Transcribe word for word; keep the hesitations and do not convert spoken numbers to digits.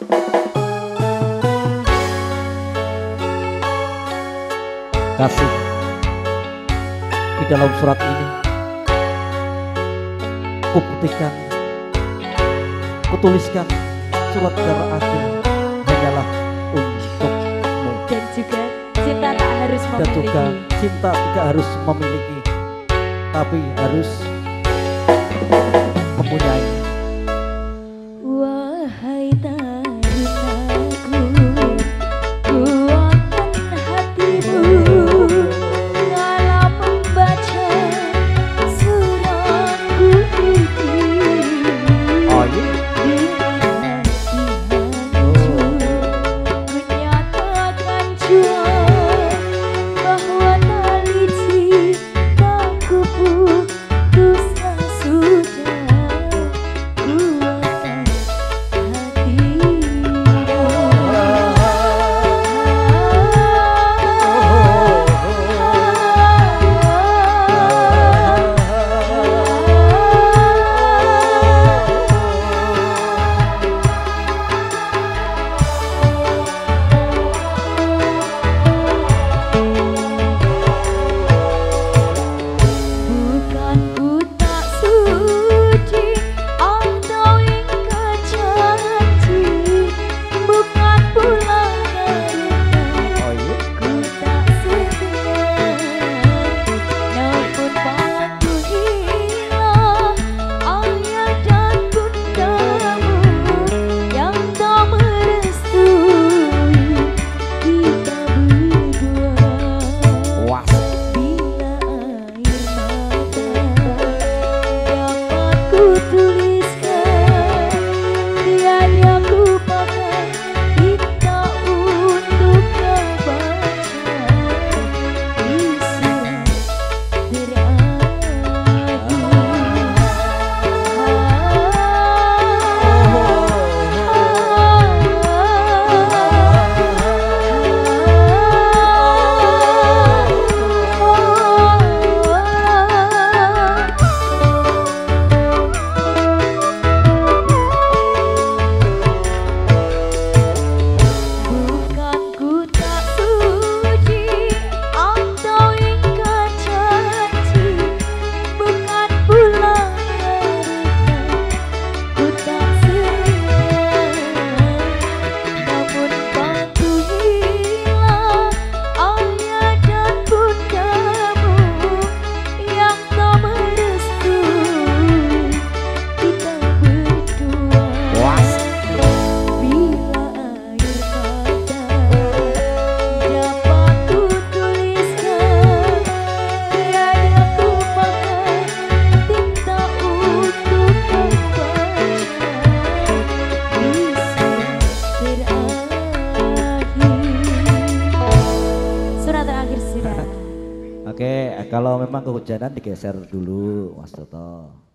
Kasih di dalam surat ini kubuktikan, kutuliskan surat terakhir hanyalah untukmu. Dan juga cinta tak harus memiliki. Dan juga cinta tidak harus memiliki, tapi harus mempunyai. Wahai tarinaku, kuatkan hatimu dalam membaca suratku ini. Oh iya. Ku nyatakan jua bahwa tali cintaku putuslah sudah. Kuatkan bukan ku tak suci atau ingkar janji, bukan pula karena Oh iya. ku tak setia, namun patuhilah ayah dan bundamu yang tak merestui kita berdua. Wah. Bila air mata dapat ku tuliskan, tiada ku pakai tinta untuk kau baca. Di surat bukan ku tak suci atau ingkar janji, bukan pula karena ku tak setia, namun patuhilah ayah dan bundamu yang tak merestui kita berdua. Wah. Bila air mata dapat ku tuliskan, tiada ku pakai tinta untuk kau baca. Di surat terakhir. Surat terakhir sudah. Oke, kalau memang kehujanan digeser dulu Mas Toto.